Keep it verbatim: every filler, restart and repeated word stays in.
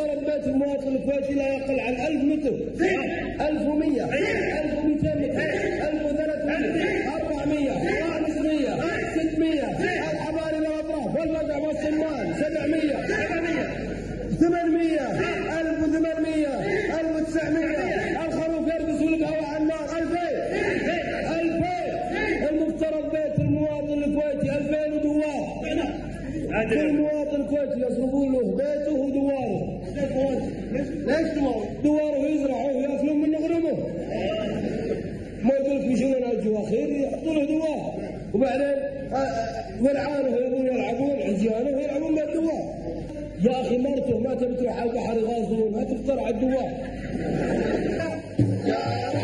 مفترض بيت المواطن الكويتي لا يقل عن ألف متر، ألف ومئة، ألف ومئتين متر، ألف وثلاثمئة، أربعمئة، خمسمئة، ستمئة، الحباري والأطراف والمقع والصمان سبعمئة، ثمانمئة، ألف وثمانمئة، ألف وتسعمئة، الخروف يرقص والقهوة على النار ألفين، ألفين. المفترض بيت المواطن الكويتي ألفين ودوار. كل مواطن كويتي يصرفون له بيته ودواره. ليش دواره؟ دواره يزرعوه وياكلون من غنمه. ما يقول لك يشيلون الجواخير يحطوا له دوار، وبعدين ولعانه يبون يلعبون عزيانه ويلعبون بالدوار. يا اخي مرته ما تبي تروح على البحر يغاصون، ما تفطر على الدوار.